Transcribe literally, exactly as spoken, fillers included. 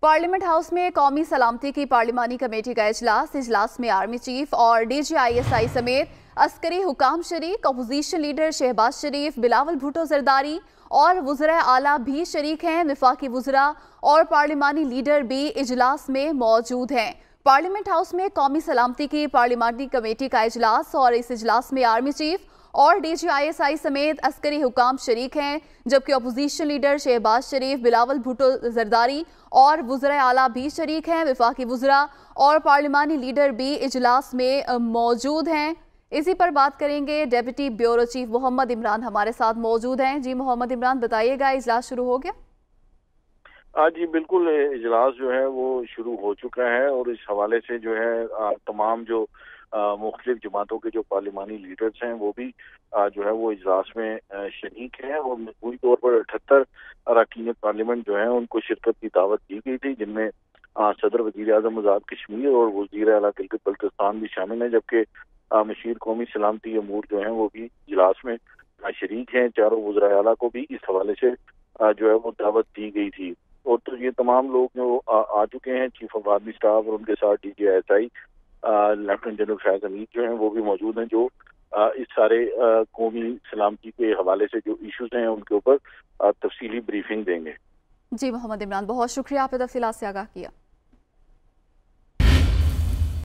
Parliament house में कौमी सलामती की पार्लिमानी कमेटी का इजलास इजलास में आर्मी चीफ और D G I S I समेत अस्करी हुकाम शरीक, अपोजिशन लीडर शहबाज शरीफ, बिलावल भुट्टो जरदारी और वुज़रा आला भी शरीक हैं। वफाकी वुज़रा और पार्लिमानी लीडर भी इजलास में मौजूद हैं। पार्लियामेंट हाउस में कौमी सलामती की पार्लिमानी कमेटी का इजलास और इस इजलास में आर्मी चीफ और D G I S I समेत अस्करी हुकाम शरीक हैं, जबकि अपोजिशन लीडर शहबाज शरीफ, बिलावल भुट्टो जरदारी और वुज़रा आला भी शरीक हैं। वफाकी वुज़रा और पार्लिमानी लीडर भी इजलास में मौजूद हैं। इसी पर बात करेंगे। Deputy bureau chief Mohammad Imran हमारे साथ मौजूद हैं। जी मोहम्मद इमरान, बताइएगा, इजलास शुरू हो गया? आज जी बिल्कुल, इजलास जो है वो शुरू हो चुका है और इस हवाले से जो है तमाम जो मुख्तलिफ जमातों के जो पार्लिमानी लीडर्स हैं वो भी आ, जो है वो इजलास में शरीक हैं और मजबूरी तौर पर अठहत्तर अरकान पार्लियामेंट जो है उनको शिरकत की दावत दी गई थी, जिनमें सदर वजीर आजम आज़ाद कश्मीर और वज़ीर आला गिलगित बल्तिस्तान भी शामिल हैं, जबकि मशीर कौमी सलामती अमूर जो हैं वो भी इजलास में शरीक हैं। चारों वज़रा आला को भी इस हवाले से आ, जो है वो दावत दी गई थी और तो ये तमाम लोग जो आ, आ चुके हैं। चीफ ऑफ आर्मी स्टाफ और उनके साथ D G I S I lieutenant general Faiz Hameed जो हैं वो भी मौजूद हैं, जो आ, इस सारे आ, कौमी सलामती के हवाले से जो इश्यूज हैं उनके ऊपर तफसीली ब्रीफिंग देंगे। जी मोहम्मद इमरान, बहुत शुक्रिया, आपने तफसीलात से आगाह किया।